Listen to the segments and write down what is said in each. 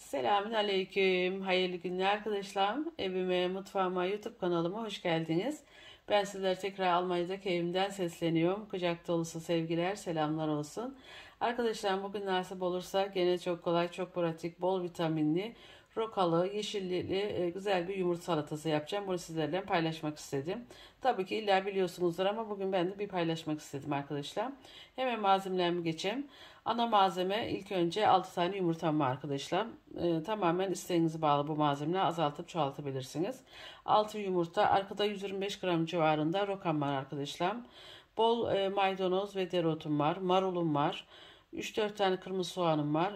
Selamünaleyküm. Hayırlı günler arkadaşlar. Evime, mutfağıma, YouTube kanalıma hoş geldiniz. Ben sizlere tekrar Almanya'daki evimden sesleniyorum. Kucak dolusu sevgiler, selamlar olsun. Arkadaşlar bugün nasip olursa gene çok kolay, çok pratik, bol vitaminli, rokalı, yeşillikli güzel bir yumurta salatası yapacağım. Bunu sizlerle paylaşmak istedim. Tabii ki illa biliyorsunuzdur ama bugün ben de bir paylaşmak istedim arkadaşlar. Hemen malzemelerime geçeyim. Ana malzeme ilk önce 6 tane yumurtam var arkadaşlar. Tamamen isteğinize bağlı bu malzemeleri azaltıp çoğaltabilirsiniz. 6 yumurta, arkada 125 gram civarında rokam var arkadaşlar. Bol maydanoz ve dereotum var. Marulum var. 3-4 tane kırmızı soğanım var.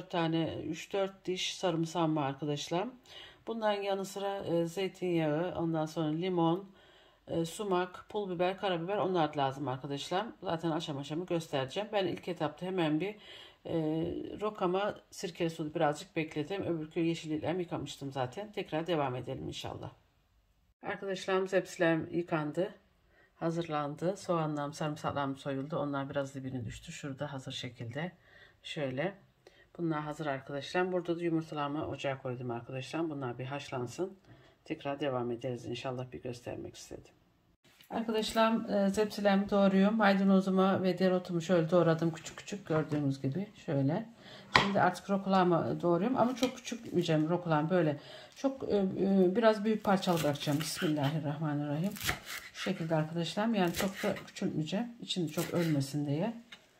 3-4 diş sarımsağım var arkadaşlar. Bunların yanı sıra zeytinyağı, ondan sonra limon, sumak, pul biber, karabiber onlar lazım arkadaşlar. Zaten aşama aşama göstereceğim. Ben ilk etapta hemen bir rokama sirkeli suda birazcık bekledim. Öbürkü yeşilliklerimi yıkamıştım zaten. Tekrar devam edelim inşallah. Arkadaşlarımız hepsiler yıkandı. Hazırlandı. Soğanlarım, sarımsaklarım soyuldu. Onlar biraz dibine düştü. Şurada hazır şekilde. Şöyle. Bunlar hazır arkadaşlar. Burada da yumurtalarımı ocağa koydum arkadaşlar. Bunlar bir haşlansın. Tekrar devam ederiz inşallah, bir göstermek istedim. Arkadaşlar zepselerimi doğruyorum. Maydanozumu ve dereotumu şöyle doğradım küçük küçük gördüğünüz gibi. Şöyle. Şimdi artık rokularımı doğruyorum ama çok küçültmeyeceğim rokularımı, böyle çok biraz büyük parçalı bırakacağım. Bismillahirrahmanirrahim. Şu şekilde arkadaşlar, yani çok da küçültmeyeceğim. İçinde çok ölmesin diye.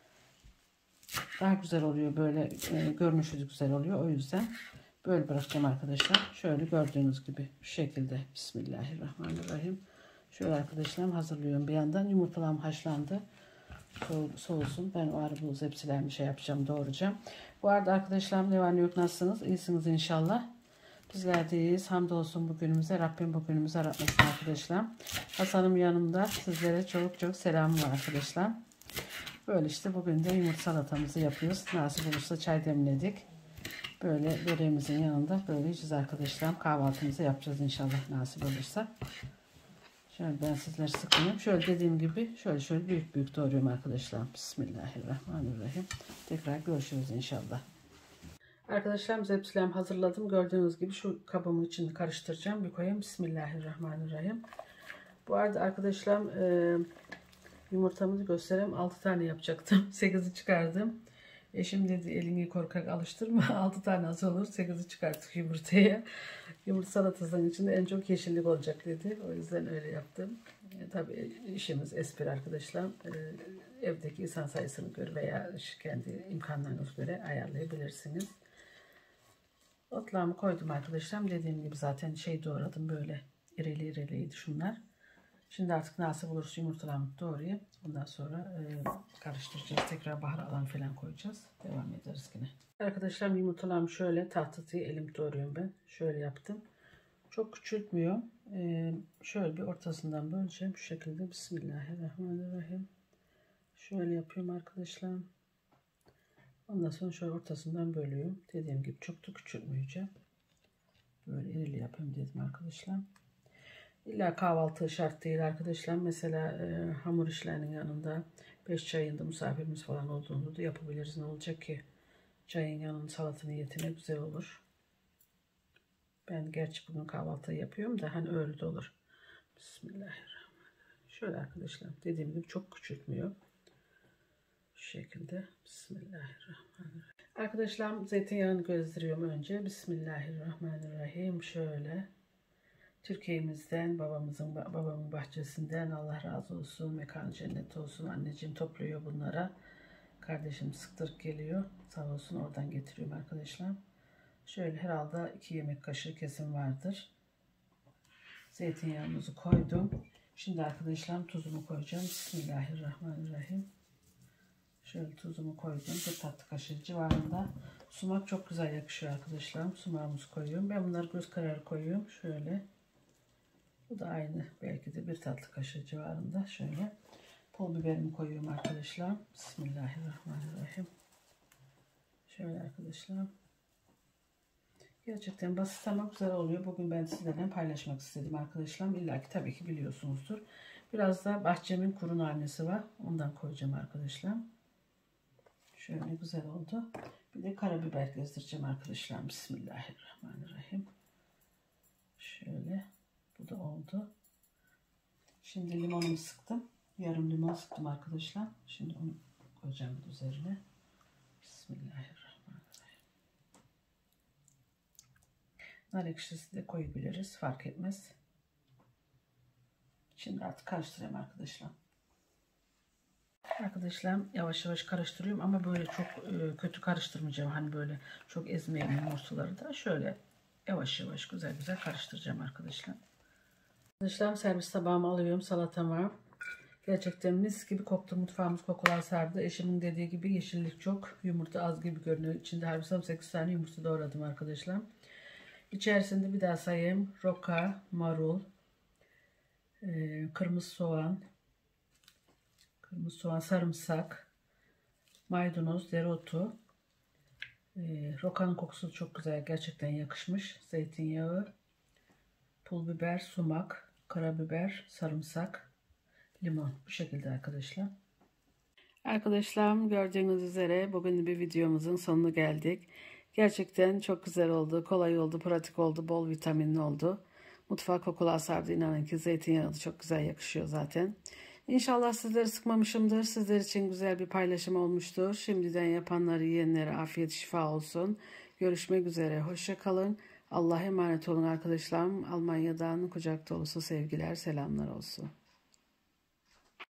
Daha güzel oluyor böyle, görünüşü de güzel oluyor, o yüzden böyle bırakacağım arkadaşlar. Şöyle gördüğünüz gibi şu şekilde. Bismillahirrahmanirrahim. Şöyle arkadaşlarım hazırlıyorum. Bir yandan yumurtalarım haşlandı. Soğusun. Ben o ara bu zepsilerimi şey yapacağım, doğrayacağım. Bu arada arkadaşlarım ne var ne yok, nasılsınız? İyisiniz inşallah. Bizler de iyiyiz. Hamdolsun bugünümüze. Rabbim bugünümüzü aratmasın arkadaşlar. Hasan'ım yanımda. Sizlere çok selamım var arkadaşlar. Böyle işte bugün de yumurta salatamızı yapıyoruz. Nasip olursa çay demledik. Böyle böreğimizin yanında böyle yiyeceğiz arkadaşlar. Kahvaltımızı yapacağız inşallah nasip olursa. Şöyle ben sizlere sıkmayayım. Şöyle dediğim gibi şöyle büyük doğruyorum arkadaşlar. Bismillahirrahmanirrahim. Tekrar görüşürüz inşallah. Arkadaşlar zepsilerimi hazırladım. Gördüğünüz gibi şu kabımın içini karıştıracağım. Bir koyayım. Bismillahirrahmanirrahim. Bu arada arkadaşlar yumurtamı göstereyim. 6 tane yapacaktım. 8'i çıkardım. Eşim dedi elini korkak alıştırma. 6 tane az olur. 8'i çıkarttık yumurtaya. Yumurta salatasının içinde en çok yeşillik olacak dedi. O yüzden öyle yaptım. Tabii işimiz espri arkadaşlar. Evdeki insan sayısına göre veya kendi imkanlarınız göre ayarlayabilirsiniz. Otlarımı koydum arkadaşlar. Dediğim gibi zaten doğradım, böyle iriydi şunlar. Şimdi artık nasip olursa yumurtalarımı doğrayayım. Ondan sonra karıştıracağız. Tekrar baharatlarını falan koyacağız. Devam ederiz yine. Arkadaşlar yumurtalarımı şöyle tahtatıyı elim doğruyorum ben. Şöyle yaptım. Çok küçültmüyorum. Şöyle bir ortasından böleceğim. Şu şekilde. Bismillahirrahmanirrahim. Şöyle yapıyorum arkadaşlar. Ondan sonra şöyle ortasından bölüyorum. Dediğim gibi çok da küçültmeyeceğim. Böyle irili yapayım dedim arkadaşlar. İlla kahvaltı şart değil arkadaşlar. Mesela hamur işlerinin yanında 5 çayında misafirimiz falan olduğunda da yapabiliriz. Ne olacak ki? Çayın yanında salata niyetine güzel olur. Ben gerçi bugün kahvaltı yapıyorum da hani öyle de olur. Bismillahirrahmanirrahim. Şöyle arkadaşlar dediğim gibi çok küçültmüyor. Şu şekilde. Bismillahirrahmanirrahim. Arkadaşlar zeytinyağını gösteriyorum önce. Bismillahirrahmanirrahim. Şöyle. Türkiye'mizden, babamın bahçesinden Allah razı olsun, mekanı cennet olsun. Anneciğim topluyor bunlara. Kardeşim sıktırıp geliyor. Sağ olsun, oradan getiriyorum arkadaşlar. Şöyle herhalde 2 yemek kaşığı kesin vardır. Zeytinyağımızı koydum. Şimdi arkadaşlar tuzumu koyacağım. Bismillahirrahmanirrahim. Şöyle tuzumu koydum. 1 tatlı kaşığı civarında. Sumak çok güzel yakışıyor arkadaşlar. Sumağımızı koyuyorum. Ben bunları göz kararı koyuyorum. Şöyle. Bu da aynı. Belki de 1 tatlı kaşığı civarında. Şöyle. Pul biberimi koyuyorum arkadaşlar. Bismillahirrahmanirrahim. Şöyle arkadaşlar. Gerçekten basit ama güzel oluyor. Bugün ben sizlerle paylaşmak istedim arkadaşlar. İlla ki tabii ki biliyorsunuzdur. Biraz da bahçemin kuru nanesi var. Ondan koyacağım arkadaşlar. Şöyle güzel oldu. Bir de karabiber gezdireceğim arkadaşlar. Bismillahirrahmanirrahim. Şöyle. Bu da oldu. Şimdi limonumu sıktım. Yarım limon sıktım arkadaşlar. Şimdi onu koyacağım üzerine. Bismillahirrahmanirrahim. Nar ekşisi de koyabiliriz. Fark etmez. Şimdi artık karıştırayım arkadaşlar. Arkadaşlar yavaş yavaş karıştırıyorum ama böyle çok kötü karıştırmayacağım. Hani böyle çok ezmeyeyim yumurtaları da. Şöyle yavaş yavaş güzel güzel karıştıracağım arkadaşlar. Arkadaşlar servis tabağıma alıyorum salatama. Gerçekten mis gibi koktu, mutfağımız kokular sardı. Eşimin dediği gibi yeşillik çok, yumurta az gibi görünüyor. İçinde harbisam 8 tane yumurta doğradım arkadaşlar. İçerisinde bir daha sayayım. Roka, marul, kırmızı soğan, sarımsak, maydanoz, dereotu. Rokanın kokusu çok güzel, gerçekten yakışmış. Zeytinyağı, pul biber, sumak, karabiber, sarımsak, limon. Bu şekilde arkadaşlar. Arkadaşlar gördüğünüz üzere bugün bir videomuzun sonuna geldik. Gerçekten çok güzel oldu, kolay oldu, pratik oldu, bol vitaminli oldu. Mutfak kokular sardı, inanın ki zeytinyağı da çok güzel yakışıyor zaten. İnşallah sizleri sıkmamışımdır. Sizler için güzel bir paylaşım olmuştur. Şimdiden yapanları, yiyenlere afiyet şifa olsun. Görüşmek üzere. Hoşça kalın. Allah'a emanet olun arkadaşlarım. Almanya'dan kucak dolusu sevgiler, selamlar olsun.